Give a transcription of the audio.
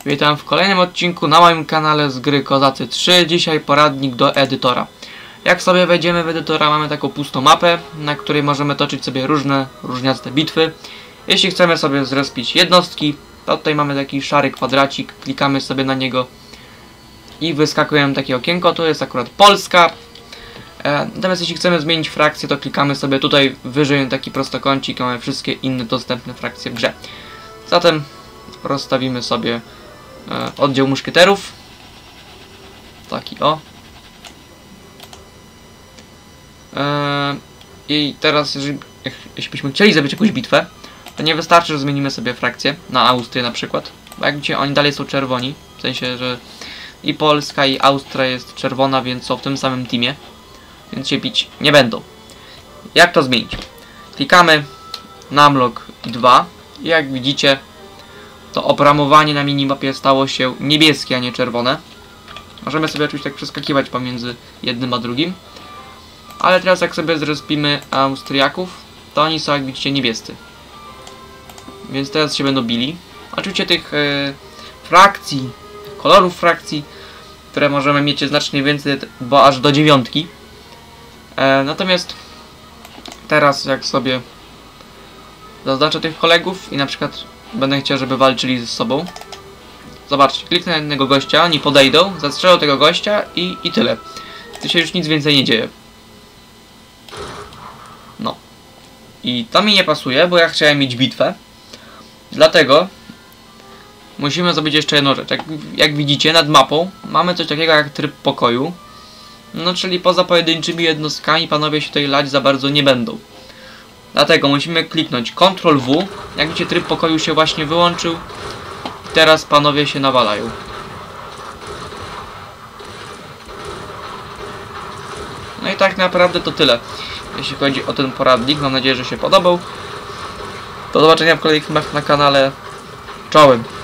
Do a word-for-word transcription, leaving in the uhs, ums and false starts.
Witam w kolejnym odcinku na moim kanale z gry Kozacy trzy. Dzisiaj poradnik do edytora. Jak sobie wejdziemy w edytora, mamy taką pustą mapę, na której możemy toczyć sobie różne, różniaste bitwy. Jeśli chcemy sobie zrespić jednostki, to tutaj mamy taki szary kwadracik, klikamy sobie na niego i wyskakuje nam takie okienko. To jest akurat Polska. E, natomiast jeśli chcemy zmienić frakcję, to klikamy sobie tutaj wyżej na taki prostokącik, mamy wszystkie inne dostępne frakcje w grze. Zatem rozstawimy sobie e, oddział muszkieterów. Taki o. E, I teraz, jeżeli, jeśli byśmy chcieli zrobić jakąś bitwę, to nie wystarczy, że zmienimy sobie frakcję na Austrię na przykład. Bo jak widzicie, oni dalej są czerwoni. W sensie, że i Polska, i Austria jest czerwona, więc są w tym samym teamie. Więc się bić nie będą. Jak to zmienić? Klikamy Numlock dwa i jak widzicie, to obramowanie na minimapie stało się niebieskie, a nie czerwone. Możemy sobie oczywiście tak przeskakiwać pomiędzy jednym a drugim. Ale teraz jak sobie zrespimy Austriaków, to oni są, jak widzicie, niebiescy. Więc teraz się będą bili. Oczywiście tych yy, frakcji, kolorów frakcji, które możemy mieć znacznie więcej, bo aż do dziewiątki. E, natomiast teraz jak sobie zaznaczę tych kolegów i na przykład będę chciał, żeby walczyli ze sobą. Zobaczcie, kliknę na jednego gościa, oni podejdą, zastrzelą tego gościa i, i tyle. Tu się już nic więcej nie dzieje. No. I to mi nie pasuje, bo ja chciałem mieć bitwę. Dlatego musimy zrobić jeszcze jedną rzecz. Jak, jak widzicie, nad mapą mamy coś takiego jak tryb pokoju. No, czyli poza pojedynczymi jednostkami panowie się tutaj lać za bardzo nie będą. Dlatego musimy kliknąć kontrol W. Jak widzicie, tryb pokoju się właśnie wyłączył. I teraz panowie się nawalają. No i tak naprawdę to tyle, jeśli chodzi o ten poradnik. Mam nadzieję, że się podobał. Do zobaczenia w kolejnych filmach na kanale. Czołem!